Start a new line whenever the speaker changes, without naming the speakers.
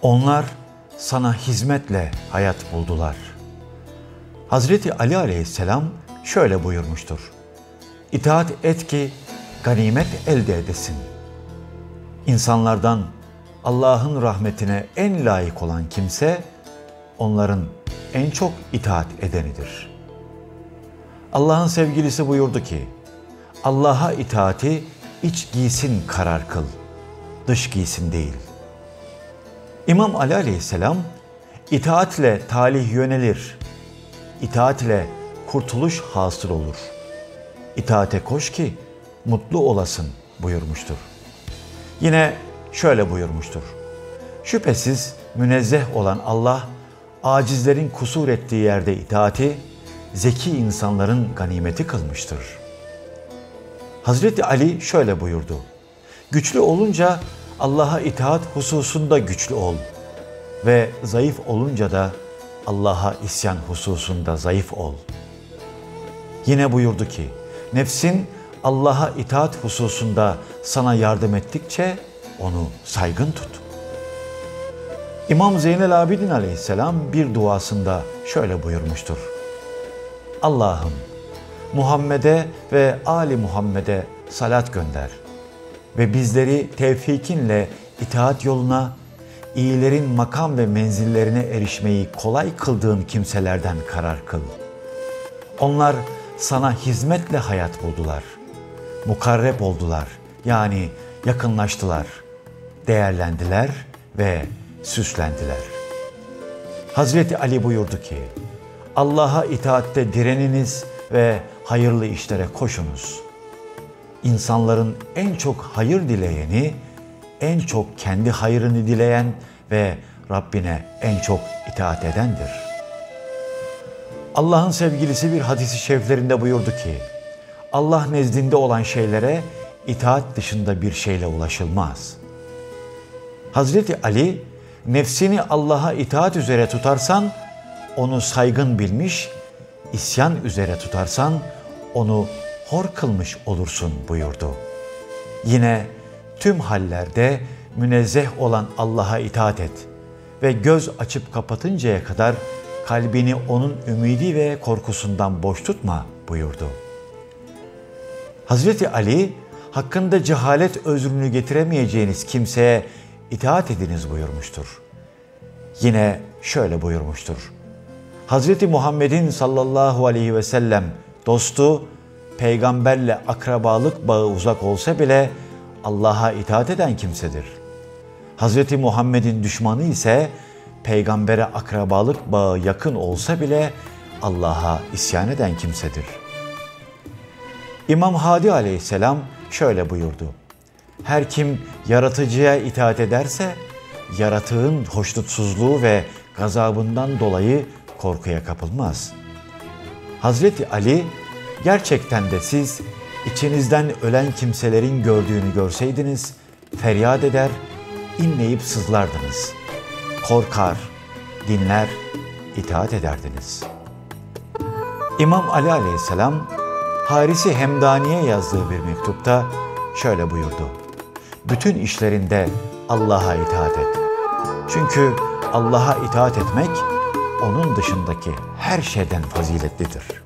Onlar sana hizmetle hayat buldular. Hazreti Ali aleyhisselam şöyle buyurmuştur: İtaat et ki ganimet elde edesin. İnsanlardan Allah'ın rahmetine en layık olan kimse, onların en çok itaat edenidir. Allah'ın sevgilisi buyurdu ki, Allah'a itaati iç giysin karar kıl, dış giysin değil. İmam Ali aleyhisselam, itaatle talih yönelir, itaatle kurtuluş hasıl olur. İtaate koş ki mutlu olasın buyurmuştur. Yine şöyle buyurmuştur: Şüphesiz münezzeh olan Allah, acizlerin kusur ettiği yerde itaati, zeki insanların ganimeti kılmıştır. Hazreti Ali şöyle buyurdu: Güçlü olunca Allah'a itaat hususunda güçlü ol ve zayıf olunca da Allah'a isyan hususunda zayıf ol. Yine buyurdu ki, nefsin Allah'a itaat hususunda sana yardım ettikçe onu saygın tut. İmam Zeynel Abidin aleyhisselam bir duasında şöyle buyurmuştur: Allah'ım, Muhammed'e ve Ali Muhammed'e salat gönder ve bizleri tevfikinle itaat yoluna, iyilerin makam ve menzillerine erişmeyi kolay kıldığın kimselerden karar kıl. Onlar sana hizmetle hayat buldular, mukarreb oldular, yani yakınlaştılar, değerlendiler ve süslendiler. Hazreti Ali buyurdu ki, Allah'a itaatte direniniz ve hayırlı işlere koşunuz. İnsanların en çok hayır dileyeni, en çok kendi hayrını dileyen ve Rabbine en çok itaat edendir. Allah'ın sevgilisi bir hadis-i şeriflerinde buyurdu ki, Allah nezdinde olan şeylere itaat dışında bir şeyle ulaşılmaz. Hazreti Ali, nefsini Allah'a itaat üzere tutarsan, onu saygın bilmiş, isyan üzere tutarsan, onu hor kılmış olursun buyurdu. Yine tüm hallerde münezzeh olan Allah'a itaat et ve göz açıp kapatıncaya kadar kalbini onun ümidi ve korkusundan boş tutma buyurdu. Hazreti Ali, hakkında cehalet özrünü getiremeyeceğiniz kimseye itaat ediniz buyurmuştur. Yine şöyle buyurmuştur: Hazreti Muhammed'in sallallahu aleyhi ve sellem dostu, peygamberle akrabalık bağı uzak olsa bile Allah'a itaat eden kimsedir. Hazreti Muhammed'in düşmanı ise peygambere akrabalık bağı yakın olsa bile Allah'a isyan eden kimsedir. İmam Hadi aleyhisselam şöyle buyurdu: Her kim yaratıcıya itaat ederse, yaratığın hoşnutsuzluğu ve gazabından dolayı korkuya kapılmaz. Hazreti Ali, gerçekten de siz içinizden ölen kimselerin gördüğünü görseydiniz, feryat eder, inleyip sızlardınız. Korkar, dinler, itaat ederdiniz. İmam Ali aleyhisselam, Haris-i Hemdani'ye yazdığı bir mektupta şöyle buyurdu: Bütün işlerinde Allah'a itaat et. Çünkü Allah'a itaat etmek, onun dışındaki her şeyden faziletlidir.